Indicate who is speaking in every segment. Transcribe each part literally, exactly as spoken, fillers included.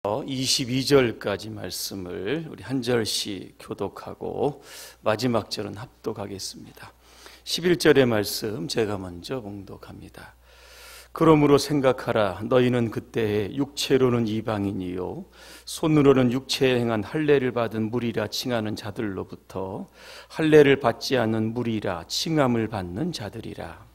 Speaker 1: 이십이 절까지 말씀을 우리 한 절씩 교독하고 마지막 절은 합독하겠습니다. 십일 절의 말씀 제가 먼저 봉독합니다. 그러므로 생각하라. 너희는 그때에 육체로는 이방인이요 손으로는 육체에 행한 할례를 받은 무리라 칭하는 자들로부터 할례를 받지 않는 무리라 칭함을 받는 자들이라.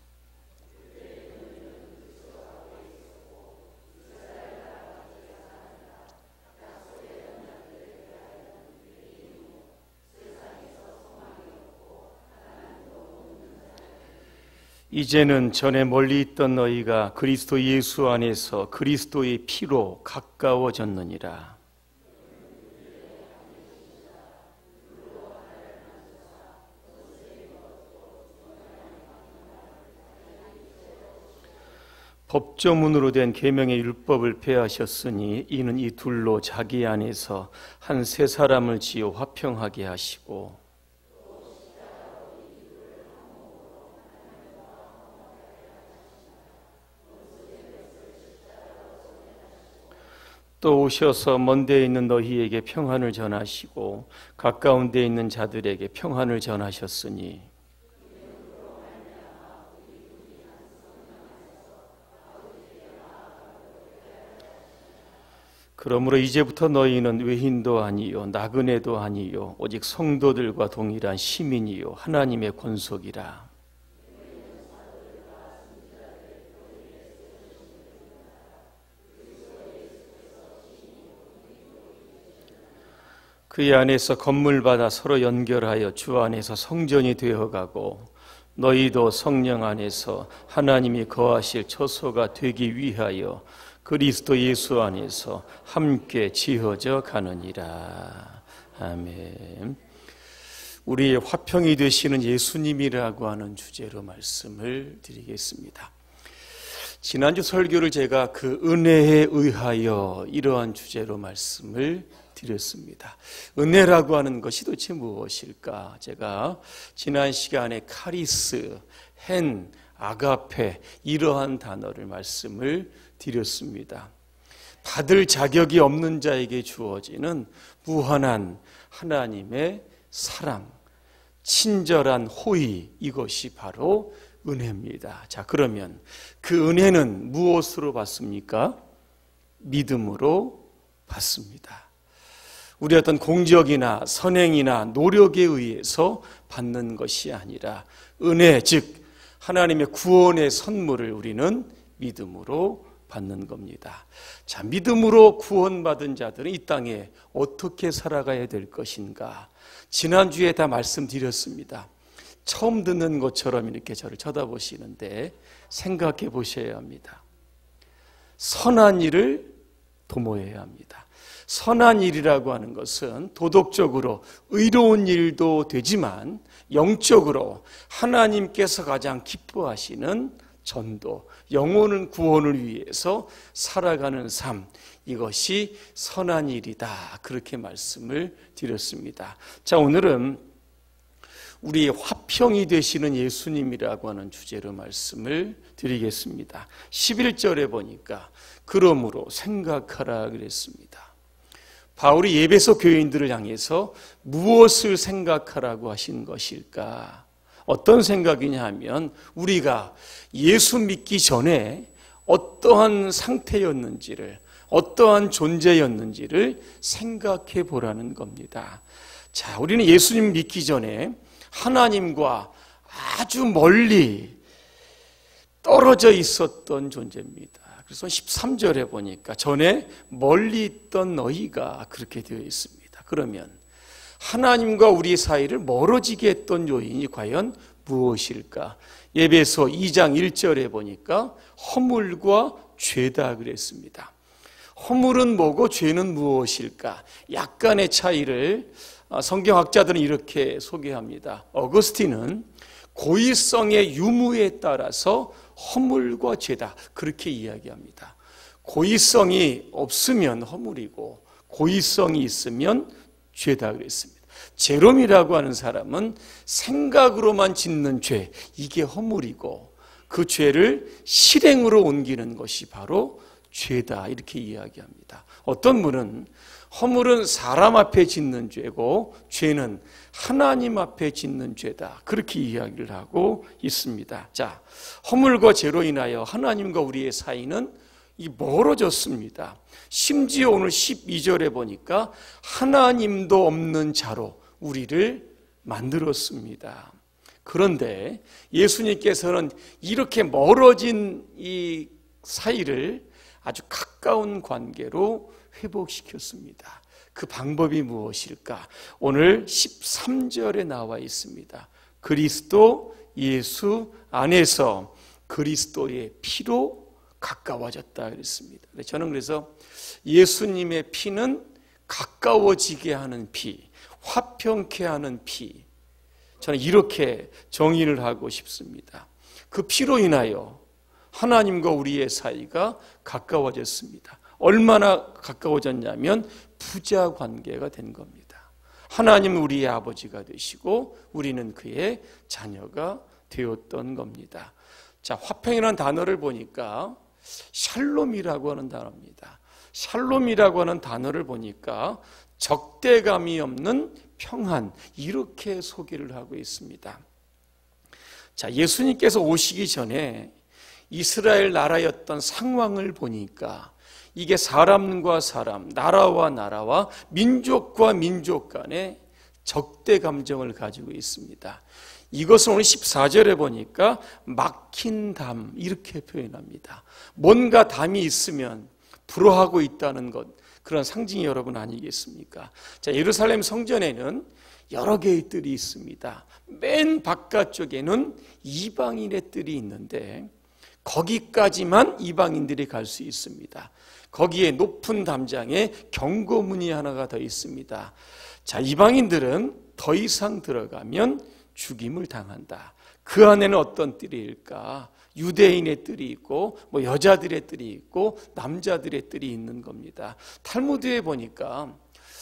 Speaker 1: 이제는 전에 멀리 있던 너희가 그리스도 예수 안에서 그리스도의 피로 가까워졌느니라. 법조문으로 된 계명의 율법을 폐하셨으니 이는 이 둘로 자기 안에서 한 세 사람을 지어 화평하게 하시고 또 오셔서 먼 데에 있는 너희에게 평안을 전하시고 가까운 데에 있는 자들에게 평안을 전하셨으니 그러므로 이제부터 너희는 외인도 아니요 나그네도 아니요 오직 성도들과 동일한 시민이요 하나님의 권속이라. 그의 안에서 건물받아 서로 연결하여 주 안에서 성전이 되어가고 너희도 성령 안에서 하나님이 거하실 처소가 되기 위하여 그리스도 예수 안에서 함께 지어져 가느니라. 아멘. 우리의 화평이 되시는 예수님이라고 하는 주제로 말씀을 드리겠습니다. 지난주 설교를 제가 그 은혜에 의하여 이러한 주제로 말씀을 드렸습니다. 은혜라고 하는 것이 도대체 무엇일까? 제가 지난 시간에 카리스, 헨, 아가페 이러한 단어를 말씀을 드렸습니다. 받을 자격이 없는 자에게 주어지는 무한한 하나님의 사랑, 친절한 호의, 이것이 바로 은혜입니다. 자, 그러면 그 은혜는 무엇으로 받습니까? 믿음으로 받습니다. 우리 어떤 공적이나 선행이나 노력에 의해서 받는 것이 아니라 은혜, 즉 하나님의 구원의 선물을 우리는 믿음으로 받는 겁니다. 자, 믿음으로 구원받은 자들은 이 땅에 어떻게 살아가야 될 것인가? 지난주에 다 말씀드렸습니다. 처음 듣는 것처럼 이렇게 저를 쳐다보시는데 생각해 보셔야 합니다. 선한 일을 도모해야 합니다. 선한 일이라고 하는 것은 도덕적으로 의로운 일도 되지만 영적으로 하나님께서 가장 기뻐하시는 전도, 영혼은 구원을 위해서 살아가는 삶, 이것이 선한 일이다. 그렇게 말씀을 드렸습니다. 자, 오늘은 우리의 화평이 되시는 예수님이라고 하는 주제로 말씀을 드리겠습니다. 십일 절에 보니까 그러므로 생각하라 그랬습니다. 바울이 에베소 교인들을 향해서 무엇을 생각하라고 하신 것일까? 어떤 생각이냐 하면 우리가 예수 믿기 전에 어떠한 상태였는지를, 어떠한 존재였는지를 생각해 보라는 겁니다. 자, 우리는 예수님 믿기 전에 하나님과 아주 멀리 떨어져 있었던 존재입니다. 그래서 십삼 절에 보니까 전에 멀리 있던 너희가 그렇게 되어 있습니다. 그러면 하나님과 우리 사이를 멀어지게 했던 요인이 과연 무엇일까? 에베소 이 장 일 절에 보니까 허물과 죄다 그랬습니다. 허물은 뭐고 죄는 무엇일까? 약간의 차이를 성경학자들은 이렇게 소개합니다. 어거스틴은 고의성의 유무에 따라서 허물과 죄다 그렇게 이야기합니다. 고의성이 없으면 허물이고 고의성이 있으면 죄다 그랬습니다. 제롬이라고 하는 사람은 생각으로만 짓는 죄, 이게 허물이고 그 죄를 실행으로 옮기는 것이 바로 죄다 이렇게 이야기합니다. 어떤 분은 허물은 사람 앞에 짓는 죄고 죄는 하나님 앞에 짓는 죄다, 그렇게 이야기를 하고 있습니다. 자, 허물과 죄로 인하여 하나님과 우리의 사이는 이 멀어졌습니다. 심지어 오늘 십이 절에 보니까 하나님도 없는 자로 우리를 만들었습니다. 그런데 예수님께서는 이렇게 멀어진 이 사이를 아주 가까운 관계로 회복시켰습니다. 그 방법이 무엇일까? 오늘 십삼 절에 나와 있습니다. 그리스도 예수 안에서 그리스도의 피로 가까워졌다 그랬습니다. 저는 그래서 예수님의 피는 가까워지게 하는 피, 화평케 하는 피, 저는 이렇게 정의를 하고 싶습니다. 그 피로 인하여 하나님과 우리의 사이가 가까워졌습니다. 얼마나 가까워졌냐면 부자 관계가 된 겁니다. 하나님은 우리의 아버지가 되시고 우리는 그의 자녀가 되었던 겁니다. 자, 화평이라는 단어를 보니까 샬롬이라고 하는 단어입니다. 샬롬이라고 하는 단어를 보니까 적대감이 없는 평안, 이렇게 소개를 하고 있습니다. 자, 예수님께서 오시기 전에 이스라엘 나라였던 상황을 보니까 이게 사람과 사람, 나라와 나라와 민족과 민족 간의 적대 감정을 가지고 있습니다. 이것을 오늘 십사 절에 보니까 막힌 담, 이렇게 표현합니다. 뭔가 담이 있으면 불어하고 있다는 것, 그런 상징이 여러분 아니겠습니까? 자, 예루살렘 성전에는 여러 개의 뜰이 있습니다. 맨 바깥쪽에는 이방인의 뜰이 있는데 거기까지만 이방인들이 갈 수 있습니다. 거기에 높은 담장에 경고문이 하나가 더 있습니다. 자, 이방인들은 더 이상 들어가면 죽임을 당한다. 그 안에는 어떤 뜰일까? 유대인의 뜰이 있고 뭐 여자들의 뜰이 있고 남자들의 뜰이 있는 겁니다. 탈무드에 보니까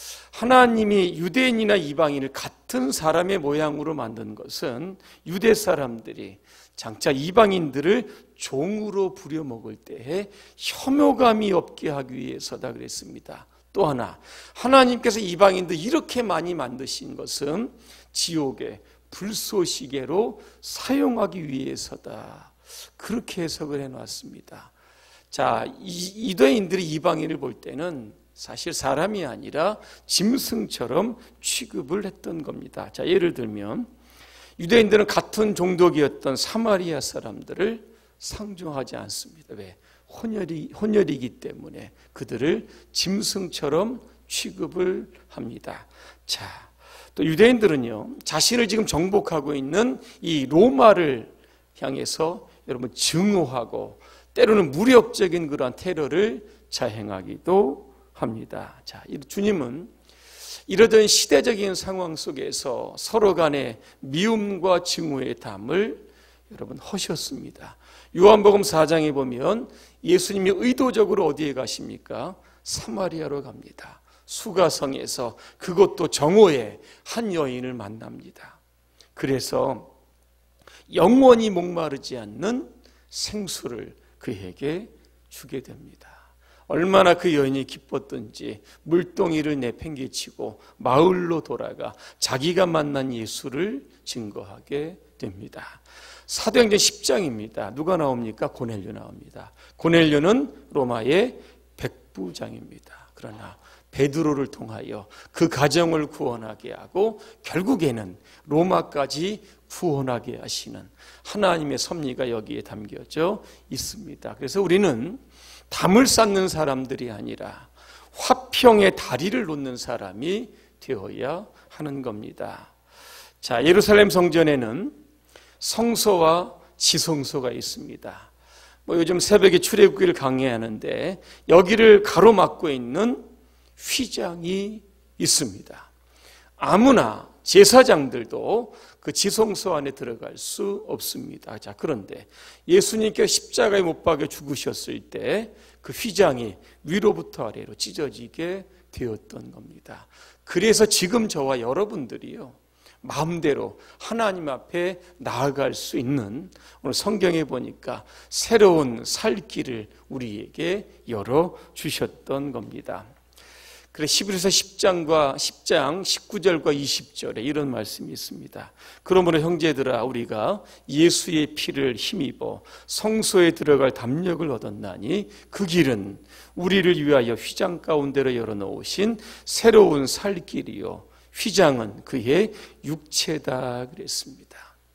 Speaker 1: 하나님이 유대인이나 이방인을 같은 사람의 모양으로 만든 것은 유대 사람들이 장차 이방인들을 종으로 부려먹을 때에 혐오감이 없게 하기 위해서다 그랬습니다. 또 하나, 하나님께서 이방인들 이렇게 많이 만드신 것은 지옥의 불쏘시개로 사용하기 위해서다, 그렇게 해석을 해놨습니다. 자, 유대인들이 이방인을 볼 때는 사실 사람이 아니라 짐승처럼 취급을 했던 겁니다. 자, 예를 들면 유대인들은 같은 종족이었던 사마리아 사람들을 상종하지 않습니다. 왜? 혼혈이, 혼혈이기 때문에 그들을 짐승처럼 취급을 합니다. 자, 또 유대인들은요, 자신을 지금 정복하고 있는 이 로마를 향해서 여러분 증오하고 때로는 무력적인 그러한 테러를 자행하기도 합니다. 자, 주님은 이러던 시대적인 상황 속에서 서로 간의 미움과 증오의 담을 여러분 하셨습니다. 요한복음 사 장에 보면 예수님이 의도적으로 어디에 가십니까? 사마리아로 갑니다. 수가성에서 그것도 정오에 한 여인을 만납니다. 그래서 영원히 목마르지 않는 생수를 그에게 주게 됩니다. 얼마나 그 여인이 기뻤던지 물동이를 내팽개치고 마을로 돌아가 자기가 만난 예수를 증거하게 됩니다. 사도행전 십 장입니다. 누가 나옵니까? 고넬료 나옵니다. 고넬료는 로마의 백부장입니다. 그러나 베드로를 통하여 그 가정을 구원하게 하고 결국에는 로마까지 구원하게 하시는 하나님의 섭리가 여기에 담겨져 있습니다. 그래서 우리는 담을 쌓는 사람들이 아니라 화평의 다리를 놓는 사람이 되어야 하는 겁니다. 자, 예루살렘 성전에는 성소와 지성소가 있습니다. 뭐 요즘 새벽에 출애굽기를 강해하는데 여기를 가로막고 있는 휘장이 있습니다. 아무나 제사장들도 그 지성소 안에 들어갈 수 없습니다. 자, 그런데 예수님께 십자가에 못 박혀 죽으셨을 때 그 휘장이 위로부터 아래로 찢어지게 되었던 겁니다. 그래서 지금 저와 여러분들이요, 마음대로 하나님 앞에 나아갈 수 있는, 오늘 성경에 보니까 새로운 살 길을 우리에게 열어주셨던 겁니다. 그래서 히브리서 십 장과 십 장 십구 절과 이십 절에 이런 말씀이 있습니다. 그러므로 형제들아, 우리가 예수의 피를 힘입어 성소에 들어갈 담력을 얻었나니 그 길은 우리를 위하여 휘장 가운데로 열어놓으신 새로운 살 길이요 휘장은 그의 육체다 그랬습니다.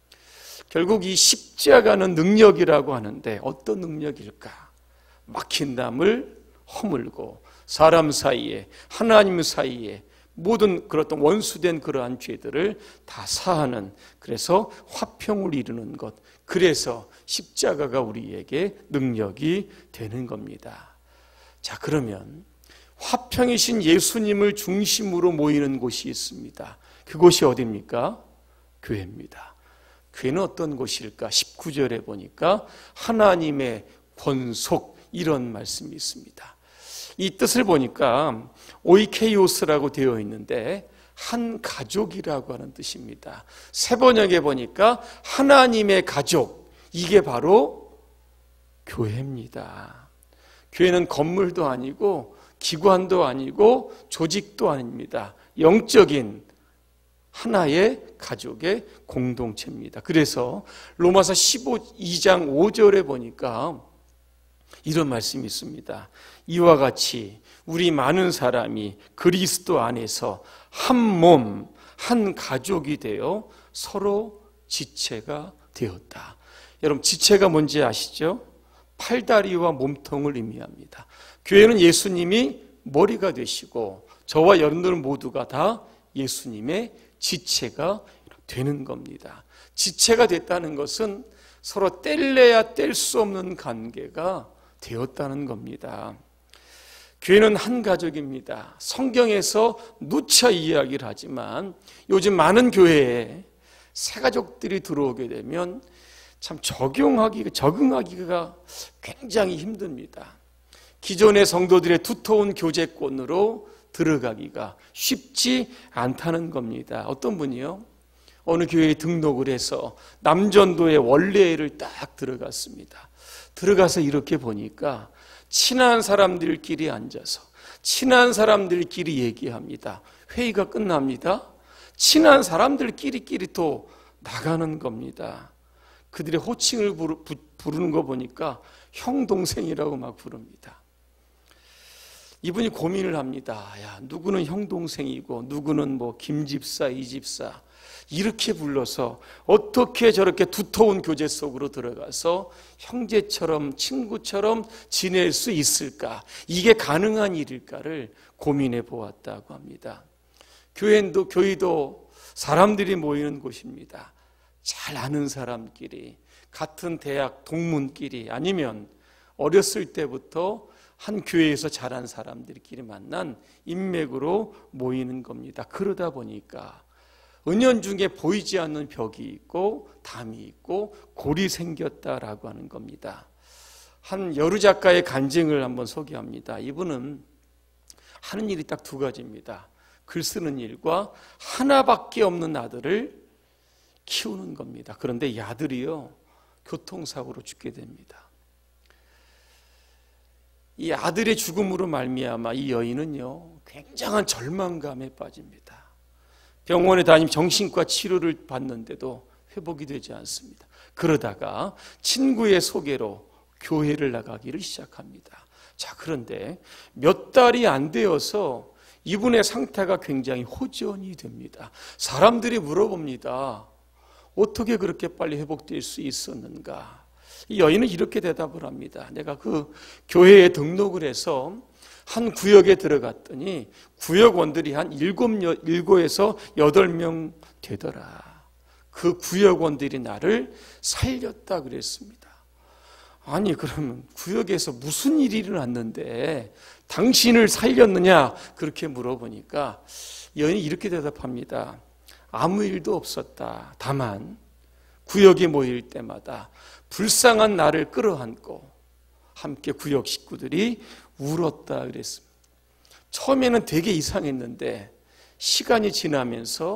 Speaker 1: 결국 이 십자가는 능력이라고 하는데 어떤 능력일까? 막힌 담을 허물고 사람 사이에, 하나님 사이에 모든 그런 원수된 그러한 죄들을 다 사하는, 그래서 화평을 이루는 것, 그래서 십자가가 우리에게 능력이 되는 겁니다. 자, 그러면 화평이신 예수님을 중심으로 모이는 곳이 있습니다. 그곳이 어디입니까? 교회입니다. 교회는 어떤 곳일까? 십구 절에 보니까 하나님의 권속, 이런 말씀이 있습니다. 이 뜻을 보니까 오이케이오스라고 되어 있는데 한 가족이라고 하는 뜻입니다. 세 번역에 보니까 하나님의 가족, 이게 바로 교회입니다. 교회는 건물도 아니고 기관도 아니고 조직도 아닙니다. 영적인 하나의 가족의 공동체입니다. 그래서 로마서 십이 장 오 절에 보니까 이런 말씀이 있습니다. 이와 같이 우리 많은 사람이 그리스도 안에서 한 몸, 한 가족이 되어 서로 지체가 되었다. 여러분, 지체가 뭔지 아시죠? 팔다리와 몸통을 의미합니다. 교회는 예수님이 머리가 되시고 저와 여러분들 모두가 다 예수님의 지체가 되는 겁니다. 지체가 됐다는 것은 서로 뗄래야 뗄 수 없는 관계가 되었다는 겁니다. 교회는 한 가족입니다. 성경에서 누차 이야기를 하지만 요즘 많은 교회에 새 가족들이 들어오게 되면 참 적용하기, 적응하기가 굉장히 힘듭니다. 기존의 성도들의 두터운 교제권으로 들어가기가 쉽지 않다는 겁니다. 어떤 분이요? 어느 교회에 등록을 해서 남전도의 원례를 딱 들어갔습니다. 들어가서 이렇게 보니까 친한 사람들끼리 앉아서 친한 사람들끼리 얘기합니다. 회의가 끝납니다. 친한 사람들끼리끼리 또 나가는 겁니다. 그들의 호칭을 부르는 거 보니까 형 동생이라고 막 부릅니다. 이분이 고민을 합니다. 야, 누구는 형 동생이고 누구는 뭐 김집사, 이집사 이렇게 불러서 어떻게 저렇게 두터운 교제 속으로 들어가서 형제처럼 친구처럼 지낼 수 있을까? 이게 가능한 일일까를 고민해 보았다고 합니다. 교회도 교회도 사람들이 모이는 곳입니다. 잘 아는 사람끼리, 같은 대학 동문끼리, 아니면 어렸을 때부터 한 교회에서 자란 사람들끼리 만난 인맥으로 모이는 겁니다. 그러다 보니까 은연중에 보이지 않는 벽이 있고 담이 있고 골이 생겼다라고 하는 겁니다. 한 여루 작가의 간증을 한번 소개합니다. 이분은 하는 일이 딱 두 가지입니다. 글 쓰는 일과 하나밖에 없는 아들을 키우는 겁니다. 그런데 이 아들이요, 교통사고로 죽게 됩니다. 이 아들의 죽음으로 말미암아 이 여인은요, 굉장한 절망감에 빠집니다. 병원에 다니며 정신과 치료를 받는데도 회복이 되지 않습니다. 그러다가 친구의 소개로 교회를 나가기를 시작합니다. 자, 그런데 몇 달이 안 되어서 이분의 상태가 굉장히 호전이 됩니다. 사람들이 물어봅니다. 어떻게 그렇게 빨리 회복될 수 있었는가? 이 여인은 이렇게 대답을 합니다. 내가 그 교회에 등록을 해서 한 구역에 들어갔더니 구역원들이 한 일곱, 일곱에서 여덟 명 되더라. 그 구역원들이 나를 살렸다 그랬습니다. 아니, 그러면 구역에서 무슨 일이 일어났는데 당신을 살렸느냐? 그렇게 물어보니까 여인이 이렇게 대답합니다. 아무 일도 없었다. 다만 구역에 모일 때마다 불쌍한 나를 끌어안고 함께 구역 식구들이 울었다 그랬습니다. 처음에는 되게 이상했는데 시간이 지나면서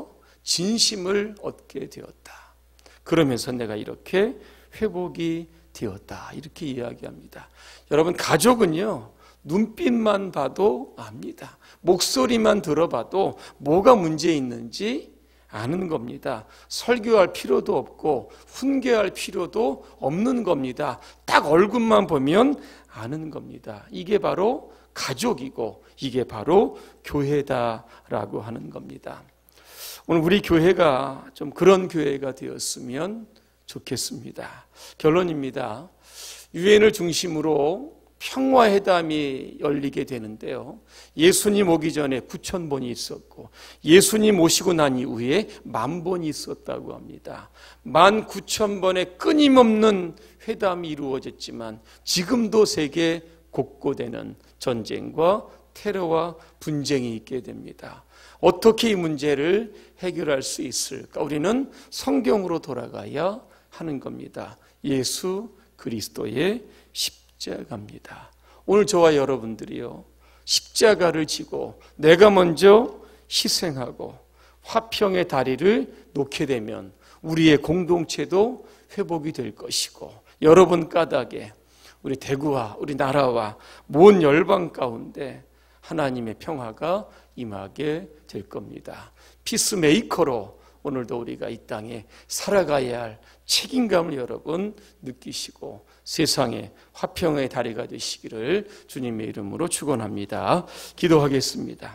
Speaker 1: 진심을 얻게 되었다. 그러면서 내가 이렇게 회복이 되었다. 이렇게 이야기합니다. 여러분, 가족은요, 눈빛만 봐도 압니다. 목소리만 들어봐도 뭐가 문제 있는지 아는 겁니다. 설교할 필요도 없고 훈계할 필요도 없는 겁니다. 딱 얼굴만 보면 아는 겁니다. 이게 바로 가족이고 이게 바로 교회다라고 하는 겁니다. 오늘 우리 교회가 좀 그런 교회가 되었으면 좋겠습니다. 결론입니다. 유엔을 중심으로 평화회담이 열리게 되는데요. 예수님 오기 전에 구천 번이 있었고 예수님 오시고 난 이후에 만 번이 있었다고 합니다. 만 구천 번의 끊임없는 회담이 이루어졌지만 지금도 세계 곳곳에는 전쟁과 테러와 분쟁이 있게 됩니다. 어떻게 이 문제를 해결할 수 있을까? 우리는 성경으로 돌아가야 하는 겁니다. 예수 그리스도의 십자가입니다. 오늘 저와 여러분들이요, 십자가를 지고 내가 먼저 희생하고 화평의 다리를 놓게 되면 우리의 공동체도 회복이 될 것이고 여러분 까닭에 우리 대구와 우리 나라와 모든 열방 가운데 하나님의 평화가 임하게 될 겁니다. 피스메이커로 오늘도 우리가 이 땅에 살아가야 할 책임감을 여러분 느끼시고 세상에 화평의 다리가 되시기를 주님의 이름으로 축원합니다. 기도하겠습니다.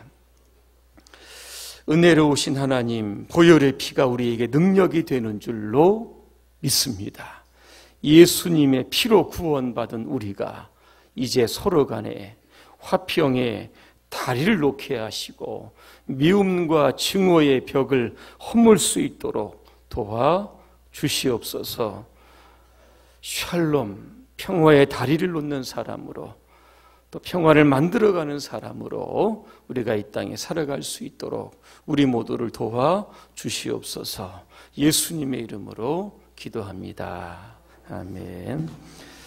Speaker 1: 은혜로우신 하나님, 보혈의 피가 우리에게 능력이 되는 줄로 믿습니다. 예수님의 피로 구원받은 우리가 이제 서로 간에 화평의 다리를 놓게 하시고 미움과 증오의 벽을 허물 수 있도록 도와주시옵소서. 샬롬, 평화의 다리를 놓는 사람으로 또 평화를 만들어가는 사람으로 우리가 이 땅에 살아갈 수 있도록 우리 모두를 도와주시옵소서. 예수님의 이름으로 기도합니다. 아멘.